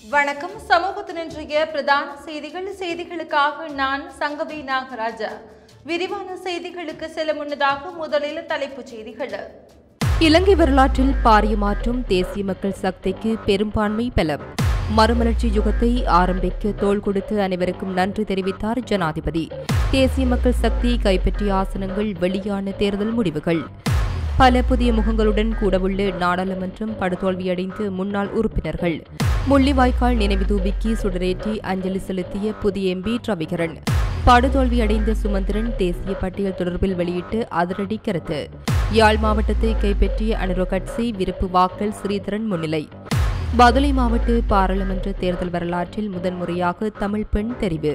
வணக்கம். சமூகத்தின் இன்றைய பிரதான செய்திகளுக்காக நான் சங்கவி நாகராஜா. விரிவான செய்திகளுக்கு செல்ல முன்னதாக முதலில் தலைப்புச் செய்திகள். இலங்கை வரலாற்றில் பாரிய மாற்றம். தேசிய மக்கள் சக்திக்கு பெரும்பான்மை பலம். மறுமலர்ச்சி யுகத்தை ஆரம்பிக்க தோள் கொடுத்து அனைவருக்கும் நன்றி தெரிவித்தார் ஜனாதிபதி. தேசிய மக்கள் சக்தி கைப்பற்றிய ஆசனங்கள். வெளியான தேர்தல் முடிவுகள். பல புதிய முகங்களுடன் கூடவுள்ள நாடாளுமன்றம். படுதோல்வியடைந்து முன்னாள் உறுப்பினர்கள். முள்ளிவாய்க்கால் நினைவு தூபிக்கு சுடரேற்றி அஞ்சலி செலுத்திய புதிய எம்பி ரவிகரன். படுதோல்வியடைந்த சுமந்திரன் தேசிய பட்டியல் தொடர்பில் வெளியிட்டு அதிரடி கருத்து. யாழ் மாவட்டத்தை கைப்பற்றிய அனுர கட்சி. விருப்பு வாக்கல் ஸ்ரீதரன் முன்னிலை. பதுளை மாவட்ட பாராளுமன்ற தேர்தல் வரலாற்றில் முதன்முறையாக தமிழ் பெண் தெரிவு.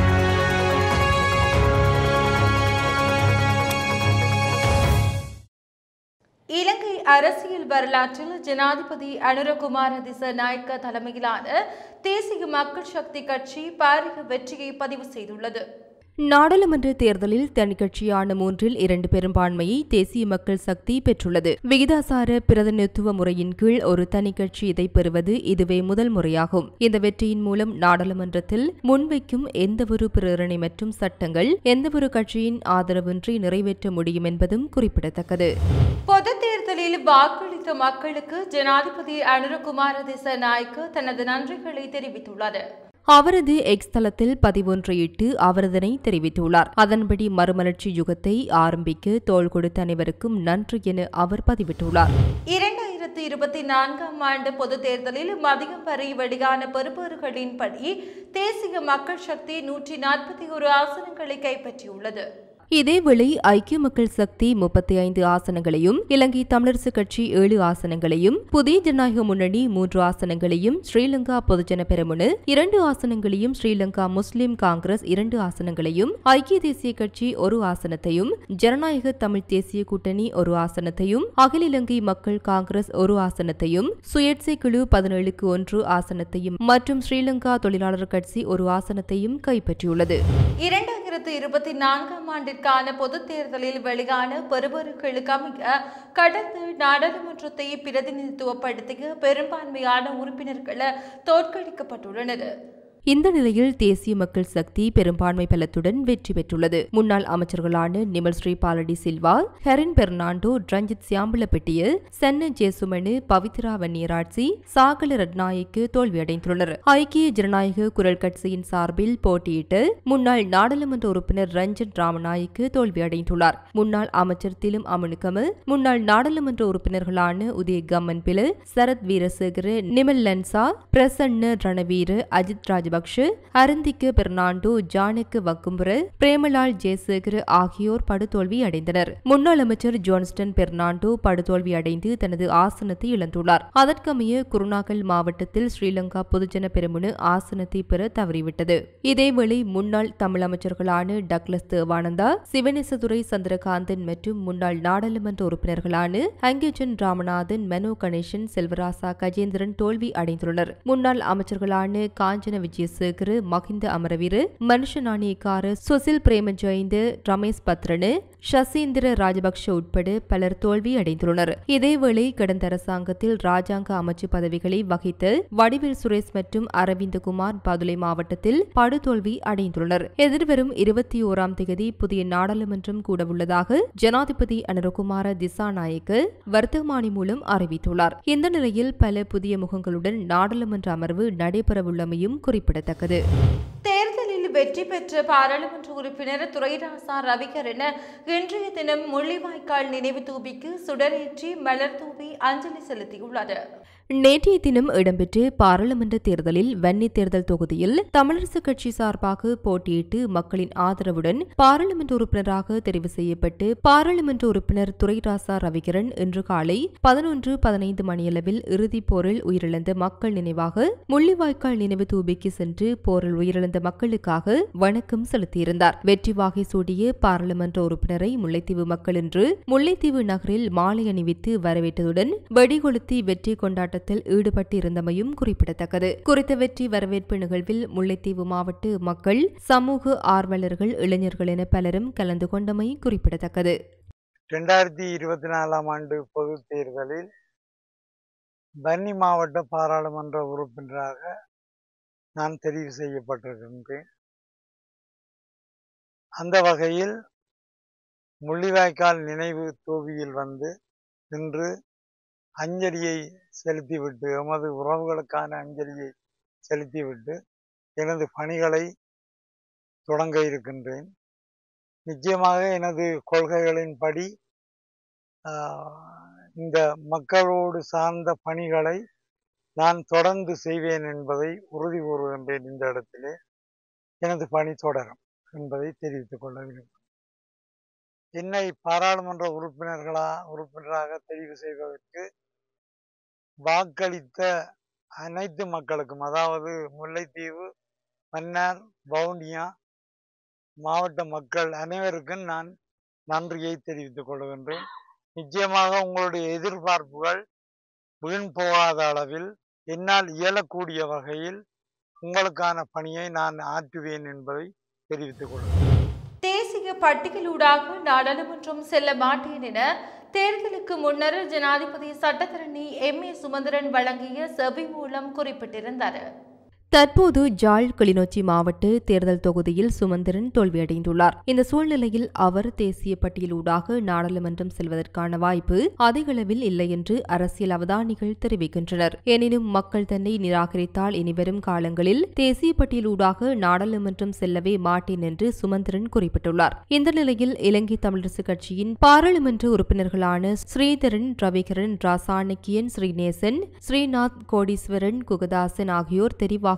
இலங்கை அரசியல் வரலாற்றில் ஜனாதிபதி அனுரகுமார திசாநாயக்க தலைமையிலான தேசிய மக்கள் சக்தி கட்சி பாரிய வெற்றியை பதிவு செய்துள்ளது. நாடாளுமன்ற தேர்தலில் தனிக்கட்சியான 3/2 பெரும்பான்மையை தேசிய மக்கள் சக்தி பெற்றுள்ளது. விகிதாசார பிரதிநிதித்துவ முறையின் கீழ் ஒரு தனிக்கட்சி இதை பெறுவது இதுவே முதல் முறையாகும். இந்த வெற்றியின் மூலம் நாடாளுமன்றத்தில் முன்வைக்கும் எந்தவொரு பிரேரணை மற்றும் சட்டங்கள் எந்தவொரு கட்சியின் ஆதரவின்றி நிறைவேற்ற முடியும் என்பதும் குறிப்பிடத்தக்கது. பொது தேர்தலில் வாக்களித்த மக்களுக்கு ஜனாதிபதி அனுரகுமார திசாநாயக்க தனது நன்றிகளை தெரிவித்துள்ளார். அவரது எக்ஸ் தளத்தில் பதிவொன்றையிட்டு அவரதனை தெரிவித்துள்ளார். அதன்படி மறுமலர்ச்சி யுகத்தை ஆரம்பிக்க தோள் கொடுத்த அனைவருக்கும் நன்றி என அவர் பதிவிட்டுள்ளார். 2024 ஆண்டு பொதுத் தேர்தலில் மதியம் வரை வெளியான பெறுபேறுகளின்படி தேசிய மக்கள் சக்தி 141 ஆசனங்களை கைப்பற்றியுள்ளது. இதேவேளை ஐக்கிய மக்கள் சக்தி 35 ஆசனங்களையும், இலங்கை தமிழரசுக் கட்சி 7 ஆசனங்களையும், புதிய ஜனநாயக முன்னணி 3 ஆசனங்களையும், ஸ்ரீலங்கா பொதுஜன பெரமுன 2 ஆசனங்களையும், ஸ்ரீலங்கா முஸ்லிம் காங்கிரஸ் 2 ஆசனங்களையும், ஐக்கிய தேசிய கட்சி 1 ஆசனத்தையும், ஜனநாயக தமிழ் தேசிய கூட்டணி 1 ஆசனத்தையும், அகில இலங்கை மக்கள் காங்கிரஸ் 1 ஆசனத்தையும், சுயேட்சை குழு 17க்கு 1 ஆசனத்தையும் மற்றும் ஸ்ரீலங்கா தொழிலாளர் கட்சி 1 ஆசனத்தையும் கைப்பற்றியுள்ளது. 2024 ஆண்டிற்கான பொதுத் தேர்தலில் வெளியான பெறுபேறுகளுக்கு அமைய கடந்த நாடாளுமன்றத்தை பிரதிநிதித்துவப்படுத்திய பெரும்பான்மையான உறுப்பினர்கள் தோற்கடிக்கப்பட்டுள்ளனர். இந்த நிலையில் தேசிய மக்கள் சக்தி பெரும்பான்மை பலத்துடன் வெற்றி பெற்றுள்ளது. முன்னாள் அமைச்சர்களான நிமல் ஸ்ரீ பாலடி சில்வா, ஹெரின் பெர்னாண்டோ, ரஞ்சித் சியாம்பலப்பெட்டிய, சென்ன ஜேசுமனு, பவித்ரா வன்னியராட்சி, சாகல ரட்நாயக்கு தோல்வியடைந்துள்ளனர். ஐக்கிய ஜனநாயக குரல் கட்சியின் சார்பில் போட்டியிட்டு முன்னாள் நாடாளுமன்ற உறுப்பினர் ரஞ்சன் ராமநாயக்கு தோல்வியடைந்துள்ளார். முன்னாள் அமைச்சர் திலும் அமுனுகம, முன்னாள் நாடாளுமன்ற உறுப்பினர்களான உதய கம்மன் பில, சரத் வீரசேகர, நிமல் லன்சா, பிரசன்ன ரணவீர, அஜித் ராஜபக்ஷ, அருந்திக்கு பெர்னாண்டோ, ஜானுக்கு வக்கும்புர, பிரேமலால் ஜெயசேகர் ஆகியோர் படுதோல்வி அடைந்தனர். முன்னாள் அமைச்சர் ஜோன்ஸ்டன் பெர்னாண்டோ படுதோல்வி அடைந்து தனது ஆசனத்தை இழந்துள்ளார். அதற்கமைய குருணாகல் மாவட்டத்தில் ஸ்ரீலங்கா பொதுஜன பெரமுன ஆசனத்தை பெற தவறிவிட்டது. இதேவேளை முன்னாள் தமிழ் அமைச்சர்களான டக்ளஸ் தேவானந்தா, சிவனேசதுரை சந்திரகாந்தன் மற்றும் முன்னாள் நாடாளுமன்ற உறுப்பினர்களான அங்கேஜன் ராமநாதன், மனோ கணேசன், செல்வராசா கஜேந்திரன் தோல்வி அடைந்துள்ளனர். முன்னாள் அமைச்சர்களான காஞ்சன விஜயசேகர, மஹிந்த அமரவீர, மனுஷ நாணயக்கார, சுசில் பிரேமஜயந்த, ரமேஷ் பத்ரனு, ஷசீந்திர ராஜபக்ஷ உட்பட பலர் தோல்வி அடைந்துள்ளனர். இதேவேளை கடந்த அரசாங்கத்தில் ராஜாங்க அமைச்சு பதவிகளை வகித்த வடிவேல் சுரேஷ் மற்றும் அரவிந்தகுமார் பதுளை மாவட்டத்தில் படுதோல்வி அடைந்துள்ளனர். எதிர்வரும் 21ஆம் தேதி புதிய நாடாளுமன்றம் கூடவுள்ளதாக ஜனாதிபதி அனுரகுமார திசாநாயக்க வர்த்தமானி மூலம் அறிவித்துள்ளார். இந்த நிலையில் பல புதிய முகங்களுடன் நாடாளுமன்ற அமர்வு நடைபெறவுள்ளமையும் குறிப்பிடத்தக்கது. தேர்தலில் வெற்றி பெற்ற பாராளுமன்ற உறுப்பினர் துரைராசா ரவிகரன் இன்றைய தினம் முள்ளிவாய்க்கால் நினைவு தூபிக்கு சுடரேற்றி மலர் தூவி அஞ்சலி செலுத்தியுள்ளார். நேற்றைய தினம் இடம்பெற்ற பாராளுமன்ற தேர்தலில் வன்னி தேர்தல் தொகுதியில் தமிழரசுக் கட்சி சார்பாக போட்டியிட்டு மக்களின் ஆதரவுடன் பாராளுமன்ற உறுப்பினராக தெரிவு செய்யப்பட்டு பாராளுமன்ற உறுப்பினர் துரைராசா ரவிகரன் இன்று காலை 11:15 மணியளவில் இறுதிப் போரில் உயிரிழந்த மக்கள் நினைவாக முள்ளிவாய்க்கால் நினைவு தூபிக்கு சென்று போரில் உயிரிழந்த மக்களுக்காக வணக்கம் செலுத்தியிருந்தார். வெற்றி வாகை சூடிய பாராளுமன்ற உறுப்பினரை முல்லைத்தீவு மக்கள் இன்று முல்லைத்தீவு நகரில் மாலை அணிவித்து வரவேற்றதுடன் வெடிகொளுத்தி வெற்றி கொண்டாட்ட ஈடுபட்டு இருந்தமையும் குறிப்பிடத்தக்கது. குறித்த வெற்றி வரவேற்பு நிகழ்வில் முல்லைத்தீவு மாவட்ட மக்கள், சமூக ஆர்வலர்கள், இளைஞர்கள் என பலரும் கலந்து கொண்டமை குறிப்பிடத்தக்கது. 2024 ஆண்டு பொதுத் தேர்தலில் வன்னி மாவட்ட பாராளுமன்ற உறுப்பினராக நான் தெரிவு செய்யப்பட்டிருக்கின்றேன். அந்த வகையில் முள்ளிவாய்க்கால் நினைவு தூவியில் வந்து இன்று அஞ்சலியை செலுத்திவிட்டு, எமது உறவுகளுக்கான அஞ்சலியை செலுத்திவிட்டு எனது பணிகளை தொடங்க இருக்கின்றேன். நிச்சயமாக எனது கொள்கைகளின்படி இந்த மக்களோடு சார்ந்த பணிகளை நான் தொடர்ந்து செய்வேன் என்பதை உறுதி கூறுகின்றேன். இந்த இடத்திலே எனது பணி தொடரும் என்பதை தெரிவித்துக் கொள்ள வேண்டும். என்னை பாராளுமன்ற உறுப்பினராக தெரிவு செய்வதற்கு வாக்களித்த அனைத்து மக்களுக்கும், அதாவது முல்லைத்தீவு, மன்னார், வவுனியா மாவட்ட மக்கள் அனைவருக்கும் நான் நன்றியை தெரிவித்துக் கொள்கின்றேன். நிச்சயமாக உங்களுடைய எதிர்பார்ப்புகள் வீண் போகாத அளவில் என்னால் இயலக்கூடிய வகையில் உங்களுக்கான பணியை நான் ஆற்றுவேன் என்பதை தெரிவித்துக் கொள்கிறேன். தேசிய பட்டியலூடாக நாடாளுமன்றம் செல்ல மாட்டேன் என தேர்தலுக்கு முன்னர் ஜனாதிபதி சட்டத்தரணி M.A. சுமந்திரன் வழங்கிய செவி மூலம் குறிப்பிட்டிருந்தார். தற்போது ஜாழ் கிளிநொச்சி மாவட்ட தேர்தல் தொகுதியில் சுமந்திரன் தோல்வியடைந்துள்ளார். இந்த சூழ்நிலையில் அவர் தேசிய பட்டியலூடாக நாடாளுமன்றம் செல்வதற்கான வாய்ப்பு அதிகளவில் இல்லை என்று அரசியல் அவதானிகள் தெரிவிக்கின்றனர். எனினும் மக்கள் தன்னை நிராகரித்தால் இனிவரும் காலங்களில் தேசிய பட்டியலூடாக நாடாளுமன்றம் செல்லவே மாட்டேன் என்று சுமந்திரன் குறிப்பிட்டுள்ளார். இந்த நிலையில் இலங்கை தமிழரசு கட்சியின் பாராளுமன்ற உறுப்பினர்களான ஸ்ரீதரன், ரவிகரன், ராசாணக்கியன், ஸ்ரீநேசன், ஸ்ரீநாத், கோடீஸ்வரன், குகதாசன் ஆகியோர் தெரிவாக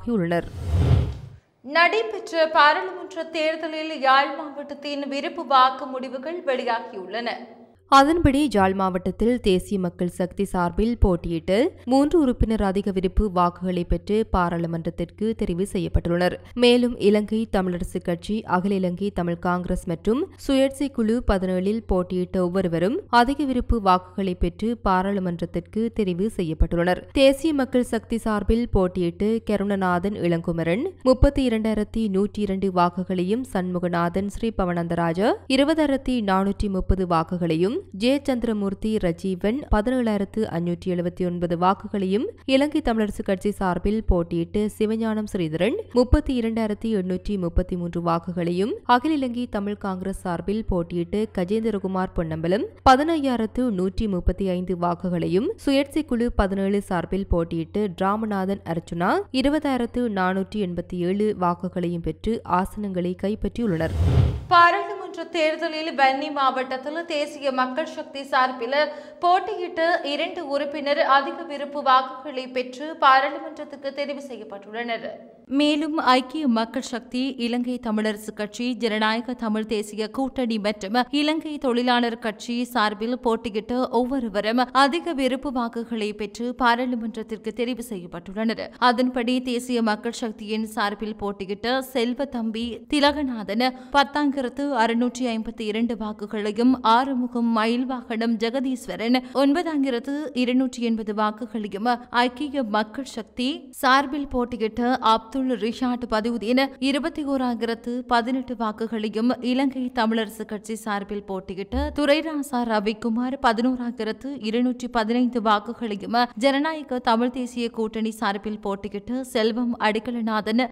நடைபெற்ற பாராளுமன்ற தேர்தலில் யாழ் மாவட்டத்தின் விருப்பு வாக்கு முடிவுகள் வெளியாகியுள்ளன. அதன்படி ஜாழ் மாவட்டத்தில் தேசிய மக்கள் சக்தி சார்பில் போட்டியிட்டு 3 உறுப்பினர் அதிக விருப்பு வாக்குகளை பெற்று பாராளுமன்றத்திற்கு தெரிவு செய்யப்பட்டுள்ளனர். மேலும் இலங்கை தமிழரசு கட்சி, அகில இலங்கை தமிழ் காங்கிரஸ் மற்றும் சுயேட்சை குழு 17இல் போட்டியிட்ட ஒவ்வொருவரும் அதிக விருப்பு வாக்குகளை பெற்று பாராளுமன்றத்திற்கு தெரிவு செய்யப்பட்டுள்ளனர். தேசிய மக்கள் சக்தி சார்பில் போட்டியிட்டு கருணநாதன் இளங்குமரன் 32,102 வாக்குகளையும், சண்முகநாதன் ஸ்ரீபவனந்தராஜா 20,430 வாக்குகளையும், ஜே சந்திரமூர்த்தி ரஜீவன் 17,579 வாக்குகளையும், இலங்கை தமிழரசு கட்சி சார்பில் போட்டியிட்டு சிவஞானம் ஸ்ரீதரன் 32,833 வாக்குகளையும், அகில இலங்கை தமிழ் காங்கிரஸ் சார்பில் போட்டியிட்டு கஜேந்திரகுமார் பொன்னம்பலம் 15,135 வாக்குகளையும், சுயேட்சை குழு 17 சார்பில் போட்டியிட்டு ராமநாதன் அர்ச்சுனா 20,487 வாக்குகளையும் பெற்று ஆசனங்களை கைப்பற்றியுள்ளனர். பாராளுமன்ற தேர்தலில் வன்னி மாவட்டத்தில் தேசிய மக்கள் சக்தி சார்பில் போட்டியிட்டு 2 உறுப்பினர் அதிக விருப்பு வாக்குகளை பெற்று பாராளுமன்றத்துக்கு தெரிவு செய்யப்பட்டுள்ளனர். மேலும் ஐக்கிய மக்கள் சக்தி, இலங்கை தமிழரசு கட்சி, ஜனநாயக தமிழ் தேசிய கூட்டணி மற்றும் இலங்கை தொழிலாளர் கட்சி சார்பில் போட்டியிட்டு ஒவ்வொருவரும் அதிக விருப்பு வாக்குகளை பெற்று பாராளுமன்றத்திற்கு தெரிவு செய்யப்பட்டுள்ளனர். அதன்படி தேசிய மக்கள் சக்தியின் சார்பில் போட்டியிட்ட செல்வத்தம்பி திலகநாதன் 10,652 வாக்குகளையும், ஆறுமுகம் மயில்வாகனம் ஜெகதீஸ்வரன் 9,280 வாக்குகளையும், ஐக்கிய மக்கள் சக்தி சார்பில் போட்டியிட்ட அப்துல் ரிஷாட் பதிவுதீன் 21,018 வாக்குகளையும், இலங்கை தமிழரசு கட்சி சார்பில் போட்டியிட்ட துரைராசா ரவிக்குமார் 11,215 வாக்குகளையும், ஜனநாயக தமிழ் தேசிய கூட்டணி சார்பில் போட்டியிட்ட செல்வம் அடிக்கலநாதன்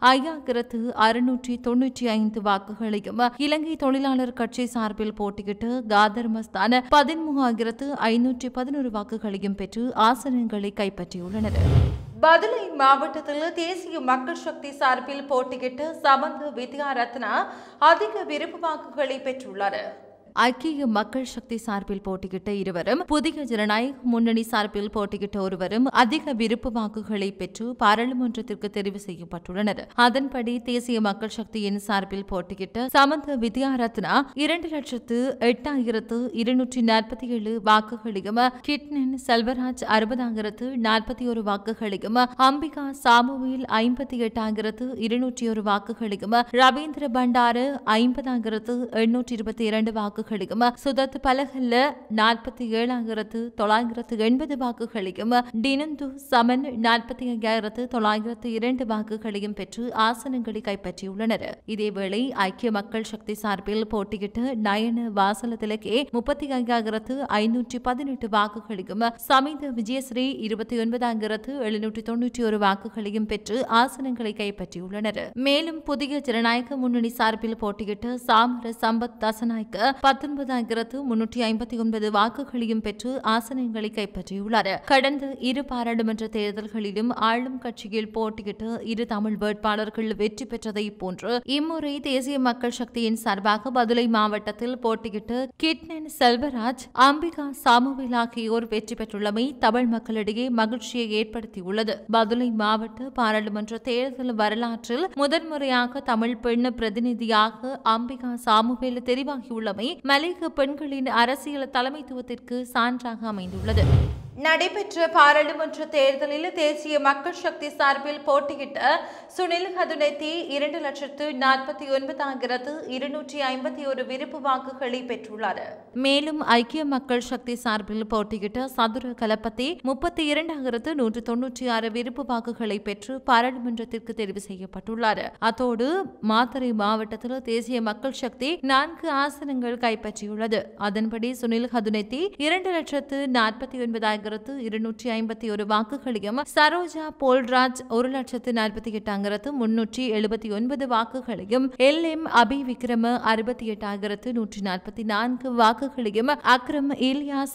5,695 வாக்குகளையும், இலங்கை தொழிலாளர் கட்சி சார்பில் போட்டியிட்ட காதர் மஸ்தான் 13,511 வாக்குகளையும் பெற்று ஆசனங்களை கைப்பற்றியுள்ளனர். பதுளை மாவட்டத்தில் தேசிய மக்கள் சக்தி சார்பில் போட்டியிட்டு சமந்த வித்யாரத்னா அதிக விருப்பு வாக்குகளை பெற்றுள்ளார். ஐக்கிய மக்கள் சக்தி சார்பில் போட்டியிட்ட இருவரும், புதிய ஜனநாயக முன்னணி சார்பில் போட்டியிட்ட ஒருவரும் அதிக விருப்பு வாக்குகளை பெற்று பாராளுமன்றத்திற்கு தெரிவு செய்யப்பட்டுள்ளனர். அதன்படி தேசிய மக்கள் சக்தியின் சார்பில் போட்டியிட்ட சமந்த வித்யாரத்னா 2,08,247 வாக்குகளையும், கிட்னன் செல்வராஜ் 60,041 வாக்குகளையும், அம்பிகா சாமுவேல் 58,201 வாக்குகளையும், ரவீந்திர பண்டார 50,822 வாக்குகளையும், வாக்குகளையும் சுதத் பலகல்ல 47,980 வாக்குகளையும் டினந்து சமன் 45,902 வாக்குகளையும் பெற்று ஆசனங்களை கைப்பற்றியுள்ளனர். இதேவேளை ஐக்கிய மக்கள் சக்தி சார்பில் போட்டியிட்ட நயன வாசலதிலகே 35,518 வாக்குகளையும் சமித விஜயஸ்ரீ 29,791 வாக்குகளையும் பெற்று ஆசனங்களை கைப்பற்றியுள்ளனர். மேலும் புதிய ஜனநாயக முன்னணி சார்பில் போட்டியிட்ட சாமர சம்பத் தசநாயக்க 19,359 வாக்குகளையும் பெற்று ஆசனங்களை கைப்பற்றியுள்ளார். கடந்த இரு பாராளுமன்ற தேர்தல்களிலும் ஆளும் கட்சியில் போட்டியிட்ட இரு தமிழ் வேட்பாளர்கள் வெற்றி பெற்றதை போன்று இம்முறை தேசிய மக்கள் சக்தியின் சார்பாக பதுளை மாவட்டத்தில் போட்டியிட்ட கிட்னன் செல்வராஜ், அம்பிகா சாமுவேல் ஆகியோர் வெற்றி பெற்றுள்ளமை தமிழ் மக்களிடையே மகிழ்ச்சியை ஏற்படுத்தியுள்ளது. பதுளை மாவட்ட பாராளுமன்ற தேர்தல் வரலாற்றில் முதன்முறையாக தமிழ் பெண் பிரதிநிதியாக அம்பிகா சாமுவேல் தெரிவாகியுள்ளமை மலையக பெண்களின் அரசியல் தலைமைத்துவத்திற்கு சான்றாக அமைந்துள்ளது. நடைபெற்ற பாராளுமன்ற தேர்தலில் தேசிய மக்கள் சக்தி சார்பில் போட்டியிட்ட சுனில் ஹதுனெத்தி 2,49,251 விருப்பு வாக்குகளை பெற்றுள்ளார். மேலும் ஐக்கிய மக்கள் சக்தி சார்பில் போட்டியிட்ட சதுர கலப்பத்தி 32,196 விருப்பு வாக்குகளை பெற்று பாராளுமன்றத்திற்கு தெரிவு செய்யப்பட்டுள்ளார். அத்தோடு மாத்தறை மாவட்டத்தில் தேசிய மக்கள் சக்தி 4 ஆசனங்கள் கைப்பற்றியுள்ளது. அதன்படி சுனில் ஹதுனெத்தி 2,49,251 வாக்குகளையும், சரோஜா போல்ராஜ் 1,48,379 வாக்குகளையும், LM அபி விக்ரம 68,144 வாக்குகளையும், அக்ரம் இலியாஸ்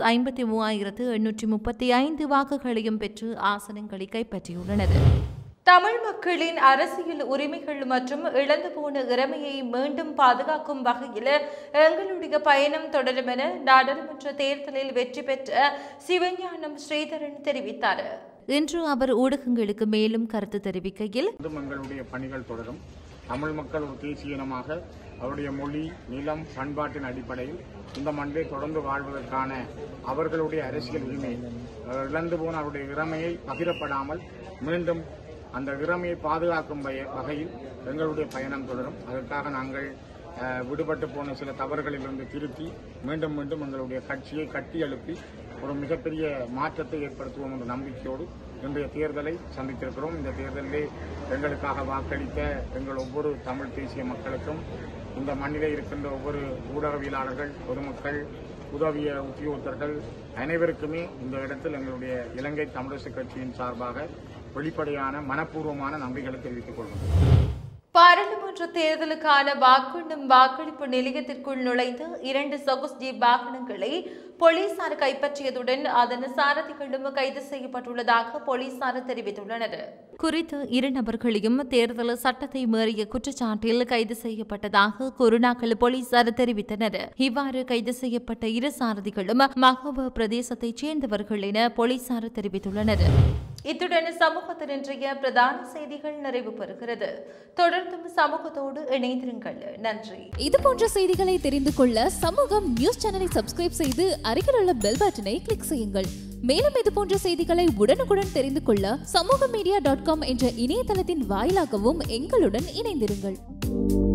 53,835 வாக்குகளையும் பெற்று ஆசனங்களை கைப்பற்றியுள்ளனர். தமிழ் மக்களின் அரசியல் உரிமைகள் மற்றும் இழந்து போன இறமையை மீண்டும் பாதுகாக்கும் வகையில் எங்களுடைய பயணம் தொடரும் என நாடாளுமன்ற தேர்தலில் வெற்றி பெற்ற சிவஞானம் ஸ்ரீதரன் தெரிவித்தார். இன்று அவர் ஊடகங்களுக்கு மேலும் கருத்து தெரிவிக்கையில், எங்களுடைய பணிகள் தொடரும். தமிழ் மக்கள் ஒரு தேசிய இனமாக அவருடைய மொழி, நிலம், பண்பாட்டின் அடிப்படையில் இந்த மண்ணில் தொடர்ந்து வாழ்வதற்கான அவர்களுடைய அரசியல் உரிமை இழந்து போன அவருடைய இறமையை பகிரப்படாமல் மீண்டும் அந்த இறமையை பாதுகாக்கும் வகையில் எங்களுடைய பயணம் தொடரும். அதற்காக நாங்கள் விடுபட்டு போன சில தவறுகளிலிருந்து திருத்தி மீண்டும் மீண்டும் எங்களுடைய கட்சியை கட்டி எழுப்பி ஒரு மிகப்பெரிய மாற்றத்தை ஏற்படுத்துவோம் என்ற நம்பிக்கையோடு இன்றைய தேர்தலை சந்தித்திருக்கிறோம். இந்த தேர்தலிலே எங்களுக்காக வாக்களித்த எங்கள் ஒவ்வொரு தமிழ் தேசிய மக்களுக்கும், இந்த மண்ணிலே இருக்கின்ற ஒவ்வொரு ஊடகவியலாளர்கள், பொதுமக்கள், உதவிய உத்தியோகத்தர்கள் அனைவருக்குமே இந்த இடத்தில் எங்களுடைய இலங்கை தமிழரசு கட்சியின் சார்பாக வெளிப்படையான மனப்பூர்வமான நன்றிகளை தெரிவித்துக் கொள்கிறோம். பாராளுமன்ற தேர்தலுக்கான வாக்கெண்ணும் வாக்களிப்பு நிலையத்திற்குள் நுழைந்த 2 சொகுசு ஜீப் வாகனங்களை போலீசார் கைப்பற்றியதுடன் அதன் சாரதிகளும் கைது செய்யப்பட்டுள்ளதாக போலீசார் தெரிவித்துள்ளனர். குறித்த 2 நபர்களையும் தேர்தல் சட்டத்தை மீறிய குற்றச்சாட்டில் கைது செய்யப்பட்டதாக குருநாகல் போலீசார் தெரிவித்தனர். இவ்வாறு கைது செய்யப்பட்ட 2 சாரதிகளும் மகவ பிரதேசத்தைச் சேர்ந்தவர்கள் என போலீசார் தெரிவித்துள்ளனர். இத்துடன் சமூகத்தின் இன்றைய பிரதான செய்திகள் நிறைவு பெறுகிறது. தொடர்ந்தும் சமூகத்தோடு இணைந்திருங்கள். நன்றி. இது போன்ற செய்திகளை தெரிந்து கொள்ள சமூகம் நியூஸ் சேனலை சப்ஸ்கிரைப் செய்து அருகில் உள்ள பெல் பட்டனை கிளிக் செய்யுங்கள். மேலும் இது போன்ற செய்திகளை உடனுக்குடன் தெரிந்து கொள்ள சமூகமீடியா.com என்ற இணையதளத்தின் வாயிலாகவும் எங்களுடன் இணைந்திருங்கள்.